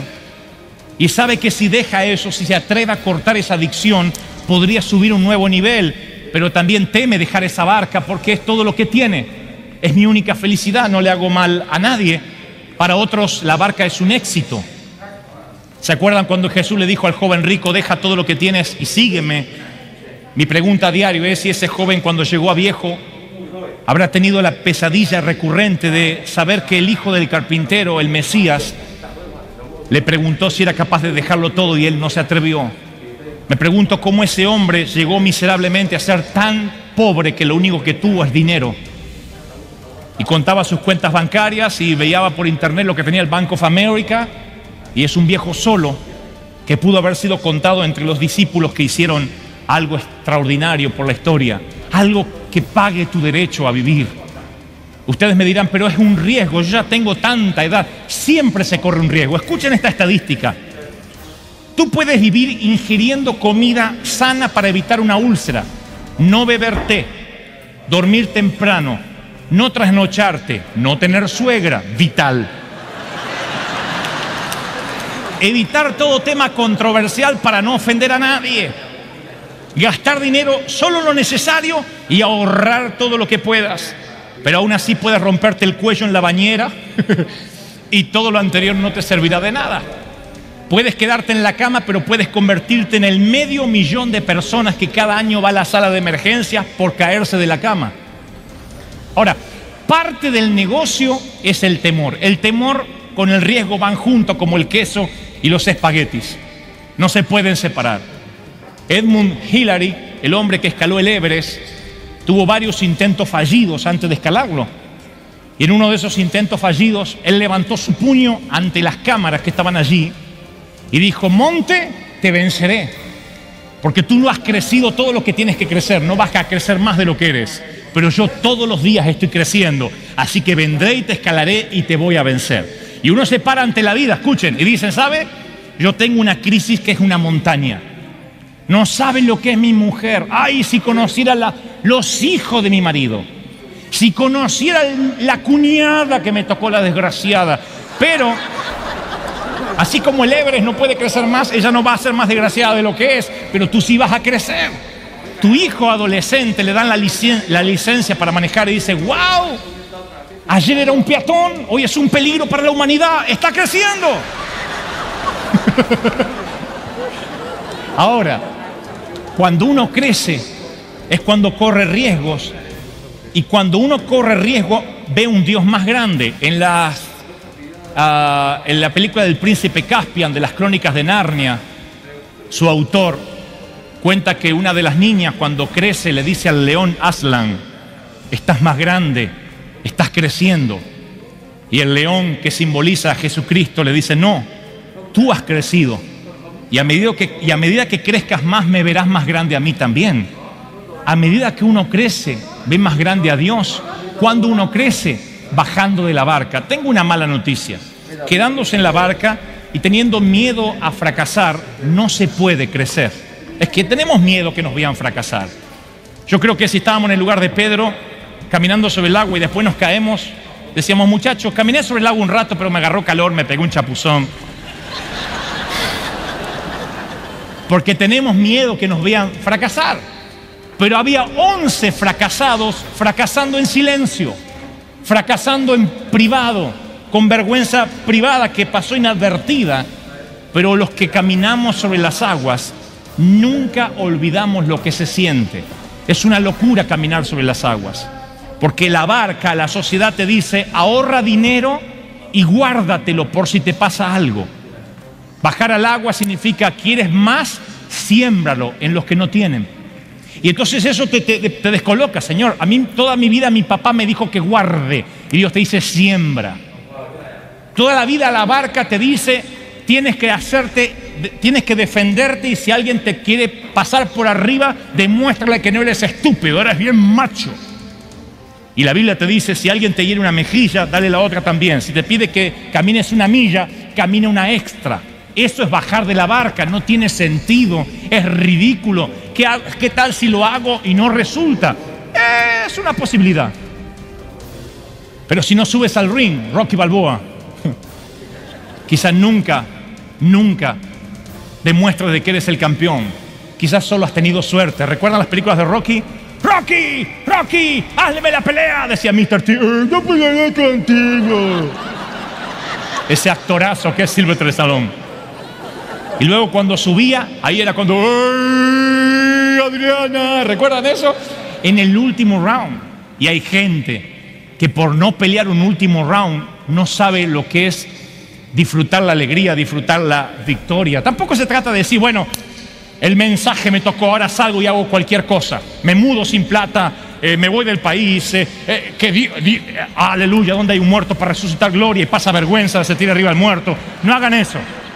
Y sabe que si deja eso, si se atreve a cortar esa adicción, podría subir un nuevo nivel, pero también teme dejar esa barca porque es todo lo que tiene. Es mi única felicidad, no le hago mal a nadie. Para otros la barca es un éxito. ¿Se acuerdan cuando Jesús le dijo al joven rico, deja todo lo que tienes y sígueme? Mi pregunta a diario es si ese joven cuando llegó a viejo habrá tenido la pesadilla recurrente de saber que el hijo del carpintero, el Mesías, le preguntó si era capaz de dejarlo todo y él no se atrevió. Me pregunto cómo ese hombre llegó miserablemente a ser tan pobre que lo único que tuvo es dinero. Y contaba sus cuentas bancarias y veía por internet lo que tenía el Bank of America Y es un viejo solo que pudo haber sido contado entre los discípulos que hicieron algo extraordinario por la historia, algo que pague tu derecho a vivir. Ustedes me dirán, pero es un riesgo, yo ya tengo tanta edad. Siempre se corre un riesgo. Escuchen esta estadística. Tú puedes vivir ingiriendo comida sana para evitar una úlcera, no beber té, dormir temprano, no trasnocharte, no tener suegra, vital. Evitar todo tema controversial para no ofender a nadie. Gastar dinero solo lo necesario y ahorrar todo lo que puedas. Pero aún así puedes romperte el cuello en la bañera y todo lo anterior no te servirá de nada. Puedes quedarte en la cama, pero puedes convertirte en el 500.000 de personas que cada año va a la sala de emergencias por caerse de la cama. Ahora, parte del negocio es el temor. El temor con el riesgo van juntos como el queso y los espaguetis. No se pueden separar. Edmund Hillary, el hombre que escaló el Everest, tuvo varios intentos fallidos antes de escalarlo. Y en uno de esos intentos fallidos, él levantó su puño ante las cámaras que estaban allí y dijo: monte, te venceré, porque tú no has crecido todo lo que tienes que crecer, no vas a crecer más de lo que eres, pero yo todos los días estoy creciendo, así que vendré y te escalaré y te voy a vencer. Y uno se para ante la vida, escuchen, y dicen: ¿sabe? Yo tengo una crisis que es una montaña. No saben lo que es mi mujer. Ay, si conociera los hijos de mi marido. Si conociera la cuñada que me tocó, la desgraciada. Pero, así como el Everest no puede crecer más, ella no va a ser más desgraciada de lo que es, pero tú sí vas a crecer. Tu hijo adolescente le dan la licencia para manejar y dice: ¡wow! Ayer era un peatón, hoy es un peligro para la humanidad, está creciendo. Ahora, cuando uno crece es cuando corre riesgos, y cuando uno corre riesgo ve un Dios más grande. En la película del Príncipe Caspian, de las Crónicas de Narnia, su autor cuenta que una de las niñas, cuando crece, le dice al león Aslan: estás más grande, estás creciendo. Y el león, que simboliza a Jesucristo, le dice: no, tú has crecido. Y a medida que crezcas más, me verás más grande a mí también. A medida que uno crece, ve más grande a Dios. Cuando uno crece, bajando de la barca. Tengo una mala noticia. Quedándose en la barca y teniendo miedo a fracasar, no se puede crecer. Es que tenemos miedo que nos vean fracasar. Yo creo que si estábamos en el lugar de Pedro, caminando sobre el agua y después nos caemos, decíamos: muchachos, caminé sobre el agua un rato, pero me agarró calor, me pegó un chapuzón. Porque tenemos miedo que nos vean fracasar. Pero había 11 fracasados fracasando en silencio, fracasando en privado, con vergüenza privada que pasó inadvertida. Pero los que caminamos sobre las aguas nunca olvidamos lo que se siente. Es una locura caminar sobre las aguas, porque la barca, la sociedad te dice: ahorra dinero y guárdatelo por si te pasa algo. Bajar al agua significa: ¿quieres más? Siémbralo en los que no tienen. Y entonces eso te descoloca. Señor, a mí toda mi vida mi papá me dijo que guarde, y Dios te dice: siembra. Toda la vida la barca te dice: tienes que defenderte, y si alguien te quiere pasar por arriba, demuéstrale que no eres estúpido, eres bien macho. Y la Biblia te dice: si alguien te hiere una mejilla, dale la otra también. Si te pide que camines una milla, camina una extra. Eso es bajar de la barca, no tiene sentido, es ridículo. ¿Qué tal si lo hago y no resulta? Es una posibilidad. Pero si no subes al ring, Rocky Balboa, quizás nunca demuestres de que eres el campeón. Quizás solo has tenido suerte. ¿Recuerdan las películas de Rocky? ¡Rocky! ¡Rocky! ¡Hazme la pelea! Decía Mr. T. ¡No pelearé contigo! Ese actorazo que es Sylvester Stallone. Y luego cuando subía, ahí era cuando: ¡ay, Adriana! ¿Recuerdan eso? En el último round. Y hay gente que por no pelear un último round no sabe lo que es disfrutar la alegría, disfrutar la victoria. Tampoco se trata de decir: bueno, el mensaje me tocó, ahora salgo y hago cualquier cosa. Me mudo sin plata, me voy del país, aleluya, donde hay un muerto para resucitar gloria, y pasa vergüenza, se tira arriba el muerto. No hagan eso.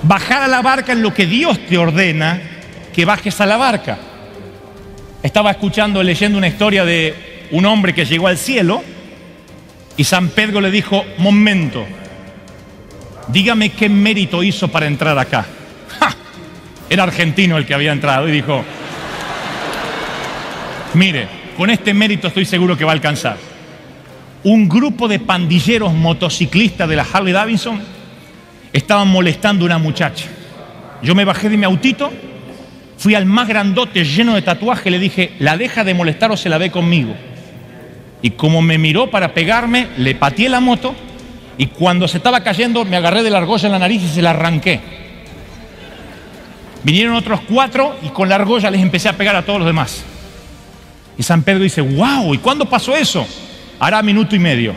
bajar a la barca en lo que Dios te ordena que bajes a la barca. Estaba leyendo una historia de un hombre que llegó al cielo y San Pedro le dijo: momento, dígame qué mérito hizo para entrar acá. ¡Ja! Era argentino el que había entrado y dijo: mire, con este mérito estoy seguro que va a alcanzar. Un grupo de pandilleros motociclistas de la Harley Davidson estaban molestando a una muchacha. Yo me bajé de mi autito, fui al más grandote lleno de tatuaje y le dije: ¿la deja de molestar o se la ve conmigo? Y como me miró para pegarme, le pateé la moto y cuando se estaba cayendo me agarré de la argolla en la nariz y se la arranqué. Vinieron otros 4 y con la argolla les empecé a pegar a todos los demás. Y San Pedro dice: wow, ¿y cuándo pasó eso? Hará minuto y medio.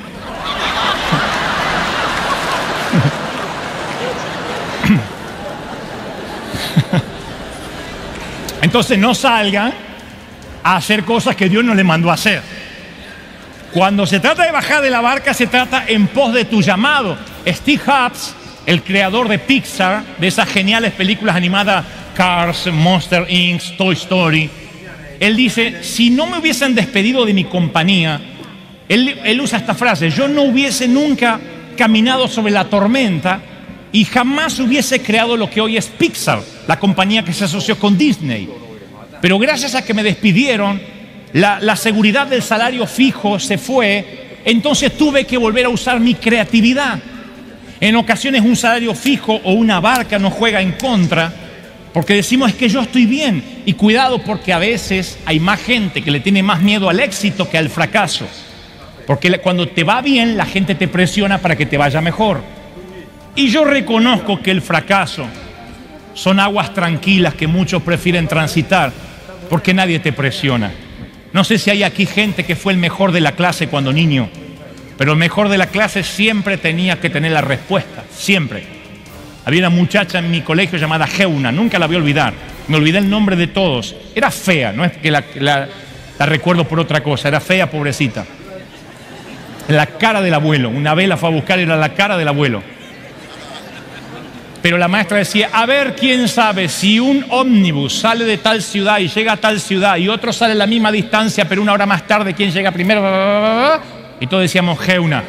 Entonces no salgan a hacer cosas que Dios no les mandó a hacer. Cuando se trata de bajar de la barca, se trata en pos de tu llamado. Steve Jobs, el creador de Pixar, de esas geniales películas animadas, Cars, Monster Inc., Toy Story, él dice: si no me hubiesen despedido de mi compañía, él usa esta frase: yo no hubiese nunca caminado sobre la tormenta y jamás hubiese creado lo que hoy es Pixar, la compañía que se asoció con Disney. Pero gracias a que me despidieron, la seguridad del salario fijo se fue, entonces tuve que volver a usar mi creatividad. En ocasiones un salario fijo o una barca nos juega en contra, porque decimos: es que yo estoy bien. Y cuidado, porque a veces hay más gente que le tiene más miedo al éxito que al fracaso. Porque cuando te va bien, la gente te presiona para que te vaya mejor. Y yo reconozco que el fracaso son aguas tranquilas que muchos prefieren transitar, porque nadie te presiona. No sé si hay aquí gente que fue el mejor de la clase cuando niño, pero el mejor de la clase siempre tenía que tener la respuesta, siempre. Había una muchacha en mi colegio llamada Geuna, nunca la voy a olvidar. Me olvidé el nombre de todos. Era fea, no es que la recuerdo por otra cosa, era fea, pobrecita. La cara del abuelo, una vez la fue a buscar, era la cara del abuelo. Pero la maestra decía: a ver, quién sabe si un ómnibus sale de tal ciudad y llega a tal ciudad y otro sale a la misma distancia pero una hora más tarde, ¿quién llega primero? Y todos decíamos: Geuna.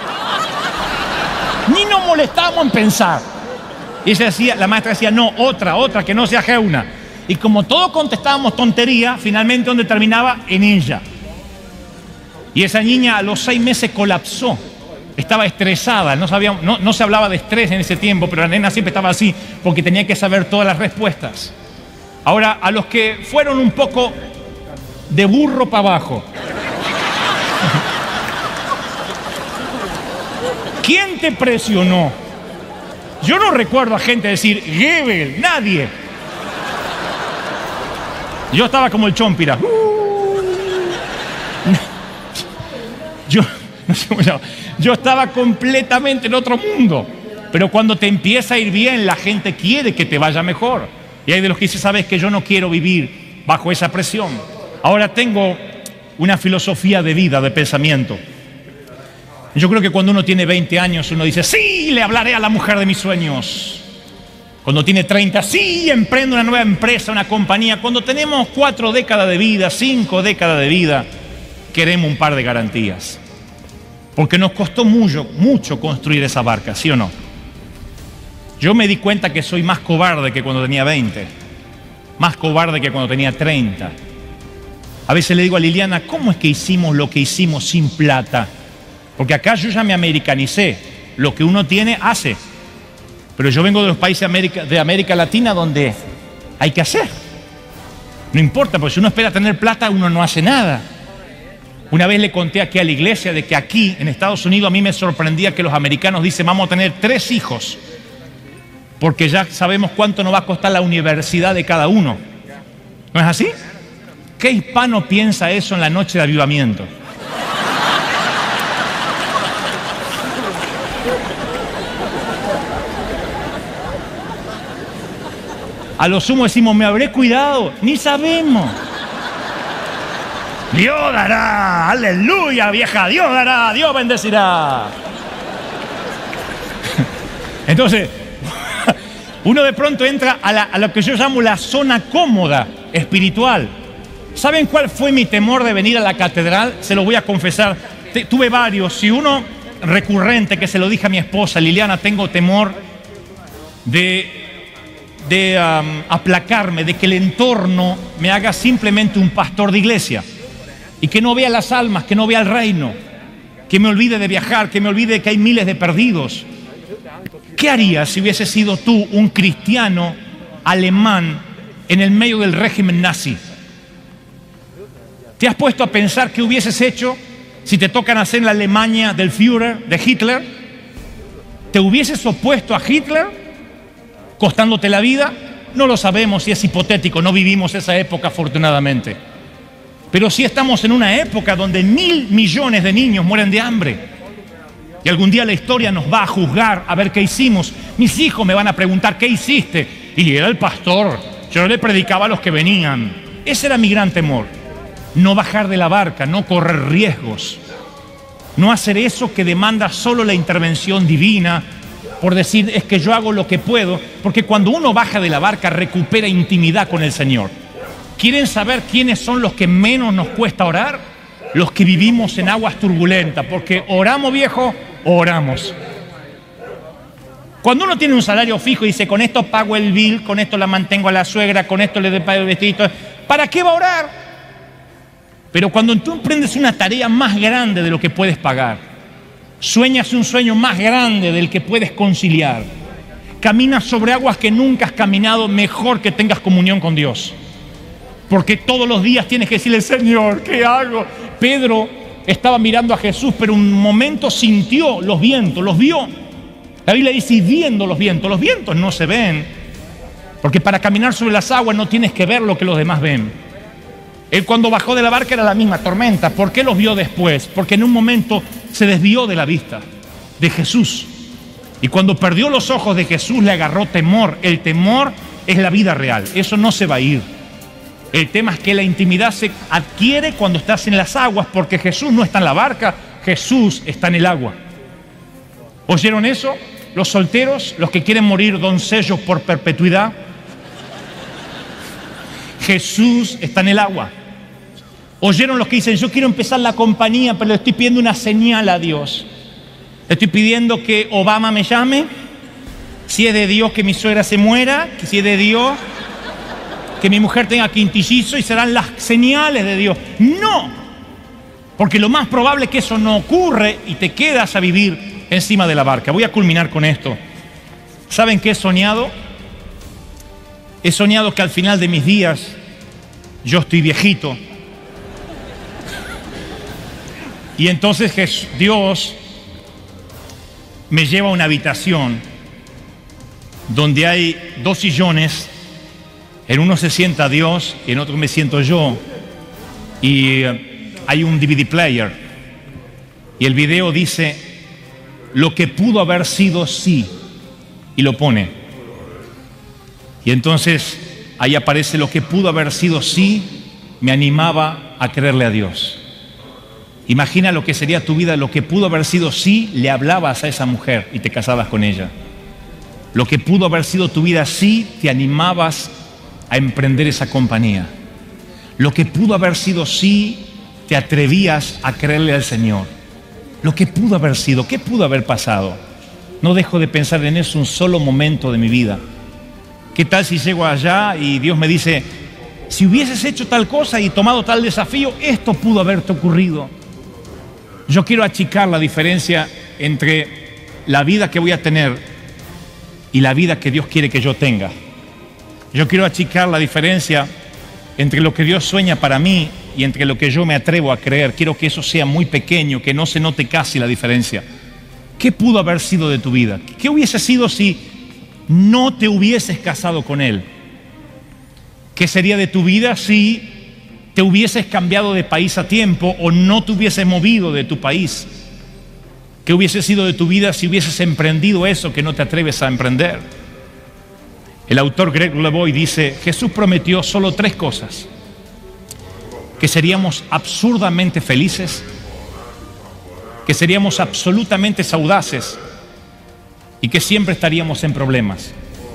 Ni nos molestábamos en pensar. Y la maestra decía: no, otra que no sea Geuna. Y como todos contestábamos tontería, finalmente donde terminaba, en ella. Y esa niña a los 6 meses colapsó. Estaba estresada, no se hablaba de estrés en ese tiempo, pero la nena siempre estaba así, porque tenía que saber todas las respuestas. Ahora, a los que fueron un poco de burro para abajo, ¿quién te presionó? Yo no recuerdo a gente decir: Goebbels, nadie. Yo estaba como el Chompira. Yo estaba completamente en otro mundo. Pero cuando te empieza a ir bien, la gente quiere que te vaya mejor. Y hay de los que dicen: sabes que yo no quiero vivir bajo esa presión. Ahora tengo una filosofía de vida, de pensamiento. Yo creo que cuando uno tiene 20 años, uno dice: sí, le hablaré a la mujer de mis sueños. Cuando tiene 30, sí, emprendo una nueva empresa, una compañía. Cuando tenemos 4 décadas de vida, 5 décadas de vida, queremos un par de garantías. Porque nos costó mucho construir esa barca, ¿sí o no? Yo me di cuenta que soy más cobarde que cuando tenía 20, más cobarde que cuando tenía 30. A veces le digo a Liliana: ¿cómo es que hicimos lo que hicimos sin plata? Porque acá yo ya me americanicé, lo que uno tiene, hace. Pero yo vengo de los países de América Latina donde hay que hacer. No importa, porque si uno espera tener plata, uno no hace nada. Una vez le conté aquí a la iglesia de que aquí en Estados Unidos a mí me sorprendía que los americanos dicen: vamos a tener 3 hijos, porque ya sabemos cuánto nos va a costar la universidad de cada uno. ¿No es así? ¿Qué hispano piensa eso en la noche de avivamiento? A lo sumo decimos: me habré cuidado. Ni sabemos. Dios dará, aleluya, vieja, Dios dará, Dios bendecirá. Entonces, Uno de pronto entra a lo que yo llamo la zona cómoda espiritual. ¿Saben cuál fue mi temor de venir a la catedral? Se lo voy a confesar. Tuve varios. Y uno recurrente que se lo dije a mi esposa, Liliana, tengo temor de aplacarme, de que el entorno me haga simplemente un pastor de iglesia y que no vea las almas, que no vea el reino, que me olvide de viajar, que me olvide de que hay miles de perdidos. ¿Qué harías si hubiese sido tú un cristiano alemán en el medio del régimen nazi? ¿Te has puesto a pensar qué hubieses hecho si te toca nacer en la Alemania del Führer, de Hitler? ¿Te hubieses opuesto a Hitler, costándote la vida? No lo sabemos, y es hipotético, no vivimos esa época afortunadamente. Pero sí estamos en una época donde 1.000 millones de niños mueren de hambre. Y algún día la historia nos va a juzgar a ver qué hicimos. Mis hijos me van a preguntar, ¿qué hiciste? Y era el pastor, yo le predicaba a los que venían. Ese era mi gran temor. No bajar de la barca, no correr riesgos. No hacer eso que demanda solo la intervención divina, por decir, es que yo hago lo que puedo. Porque cuando uno baja de la barca, recupera intimidad con el Señor. ¿Quieren saber quiénes son los que menos nos cuesta orar? Los que vivimos en aguas turbulentas, porque oramos, viejo, oramos. Cuando uno tiene un salario fijo y dice, con esto pago el bill, con esto la mantengo a la suegra, con esto le pago el vestido, ¿para qué va a orar? Pero cuando tú emprendes una tarea más grande de lo que puedes pagar, sueñas un sueño más grande del que puedes conciliar, caminas sobre aguas que nunca has caminado, mejor que tengas comunión con Dios. Porque todos los días tienes que decirle, Señor, ¿qué hago? Pedro estaba mirando a Jesús, pero un momento sintió los vientos, los vio. La Biblia dice, y viendo los vientos no se ven. Porque para caminar sobre las aguas no tienes que ver lo que los demás ven. Él cuando bajó de la barca era la misma tormenta. ¿Por qué los vio después? Porque en un momento se desvió de la vista de Jesús. Y cuando perdió los ojos de Jesús le agarró temor. El temor es la vida real, eso no se va a ir. El tema es que la intimidad se adquiere cuando estás en las aguas, porque Jesús no está en la barca, Jesús está en el agua. ¿Oyeron eso? Los solteros, los que quieren morir doncellos por perpetuidad. Jesús está en el agua. ¿Oyeron los que dicen, yo quiero empezar la compañía, pero le estoy pidiendo una señal a Dios? Le estoy pidiendo que Obama me llame, si es de Dios que mi suegra se muera, que si es de Dios que mi mujer tenga quintillizo y serán las señales de Dios. No, porque lo más probable es que eso no ocurre y te quedas a vivir encima de la barca. Voy a culminar con esto. ¿Saben qué he soñado? He soñado que al final de mis días yo estoy viejito y entonces Dios me lleva a una habitación donde hay 2 sillones. En uno se sienta Dios y en otro me siento yo. Y hay un DVD player. Y el video dice, lo que pudo haber sido sí. Y lo pone. Y entonces ahí aparece lo que pudo haber sido sí. Me animaba a creerle a Dios. Imagina lo que sería tu vida. Lo que pudo haber sido sí, le hablabas a esa mujer y te casabas con ella. Lo que pudo haber sido tu vida sí, te animabas a emprender esa compañía. Lo que pudo haber sido sí, te atrevías a creerle al Señor. Lo que pudo haber sido, ¿qué pudo haber pasado? No dejo de pensar en eso un solo momento de mi vida. ¿Qué tal si llego allá y Dios me dice, si hubieses hecho tal cosa y tomado tal desafío, esto pudo haberte ocurrido? Yo quiero achicar la diferencia entre la vida que voy a tener y la vida que Dios quiere que yo tenga. Yo quiero achicar la diferencia entre lo que Dios sueña para mí y entre lo que yo me atrevo a creer. Quiero que eso sea muy pequeño, que no se note casi la diferencia. ¿Qué pudo haber sido de tu vida? ¿Qué hubiese sido si no te hubieses casado con Él? ¿Qué sería de tu vida si te hubieses cambiado de país a tiempo o no te hubieses movido de tu país? ¿Qué hubiese sido de tu vida si hubieses emprendido eso que no te atreves a emprender? El autor Greg Lavoie dice, Jesús prometió solo 3 cosas. Que seríamos absurdamente felices, que seríamos absolutamente audaces y que siempre estaríamos en problemas.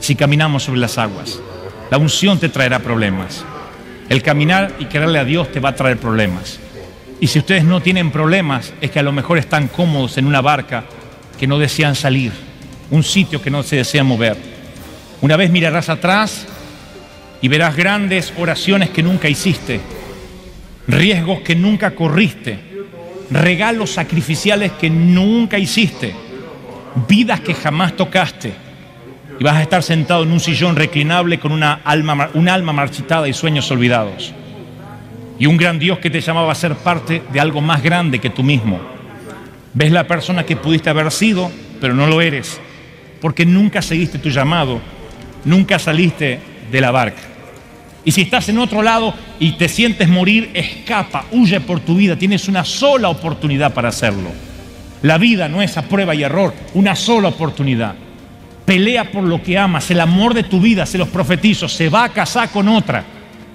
si caminamos sobre las aguas. La unción te traerá problemas. El caminar y quererle a Dios te va a traer problemas. Y si ustedes no tienen problemas, es que a lo mejor están cómodos en una barca que no desean salir, un sitio que no se desea mover. Una vez mirarás atrás y verás grandes oraciones que nunca hiciste, riesgos que nunca corriste, regalos sacrificiales que nunca hiciste, vidas que jamás tocaste. Y vas a estar sentado en un sillón reclinable con un alma marchitada y sueños olvidados. Y un gran Dios que te llamaba a ser parte de algo más grande que tú mismo. Ves la persona que pudiste haber sido, pero no lo eres, porque nunca seguiste tu llamado, nunca saliste de la barca. Y si estás en otro lado y te sientes morir, escapa, huye por tu vida. Tienes una sola oportunidad para hacerlo. La vida no es a prueba y error, una sola oportunidad. Pelea por lo que amas. El amor de tu vida, se los profetizo, se va a casar con otra.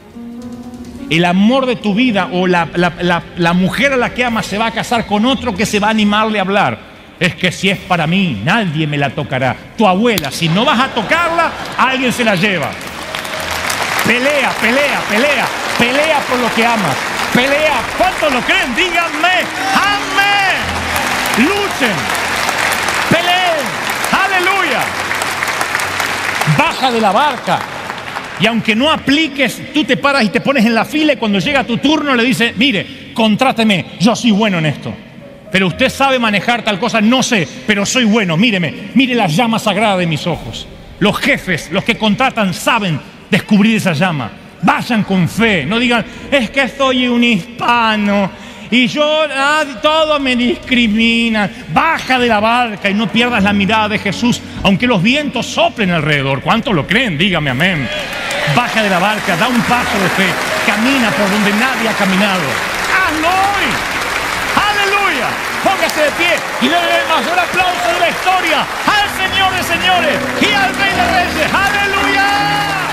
El amor de tu vida o la mujer a la que amas se va a casar con otro que se va a animarle a hablar. Es que si es para mí, nadie me la tocará. Tu abuela, si no vas a tocarla, alguien se la lleva. Pelea, pelea, pelea. Pelea por lo que amas. Pelea. ¿Cuántos lo creen? Díganme. ¡Amén! Luchen. Peleen. ¡Aleluya! Baja de la barca. Y aunque no apliques, tú te paras y te pones en la fila y cuando llega tu turno le dices, mire, contráteme, yo soy bueno en esto. Pero usted sabe manejar tal cosa, no sé, pero soy bueno, míreme, mire la llama sagrada de mis ojos. Los jefes, los que contratan, saben descubrir esa llama. Vayan con fe, no digan, es que soy un hispano y yo, todo me discriminan. Baja de la barca y no pierdas la mirada de Jesús, aunque los vientos soplen alrededor. ¿Cuántos lo creen? Dígame amén. Baja de la barca, da un paso de fe, camina por donde nadie ha caminado. ¡Hazlo hoy! ¡Aleluya! Póngase de pie y le dé el mayor aplauso de la historia al Señor de señores y al Rey de reyes. ¡Aleluya!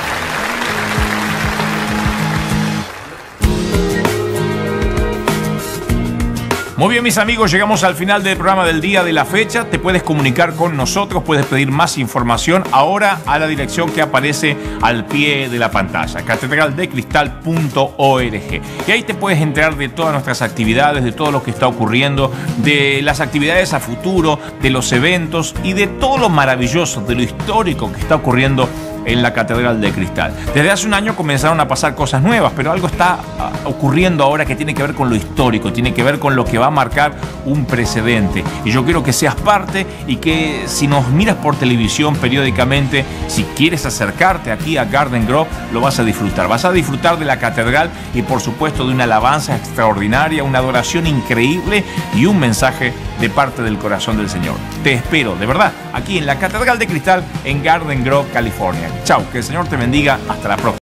Muy bien, mis amigos, llegamos al final del programa del día de la fecha. Te puedes comunicar con nosotros, puedes pedir más información ahora a la dirección que aparece al pie de la pantalla, catedraldecristal.org. Y ahí te puedes enterar de todas nuestras actividades, de todo lo que está ocurriendo, de las actividades a futuro, de los eventos y de todo lo maravilloso, de lo histórico que está ocurriendo en la Catedral de Cristal. Desde hace un año comenzaron a pasar cosas nuevas, pero algo está ocurriendo ahora que tiene que ver con lo histórico, tiene que ver con lo que va a marcar un precedente. Y yo quiero que seas parte y que si nos miras por televisión periódicamente, si quieres acercarte aquí a Garden Grove, lo vas a disfrutar. Vas a disfrutar de la catedral y por supuesto de una alabanza extraordinaria, una adoración increíble y un mensaje de parte del corazón del Señor. Te espero, de verdad, aquí en la Catedral de Cristal en Garden Grove, California. Chao, que el Señor te bendiga. Hasta la próxima.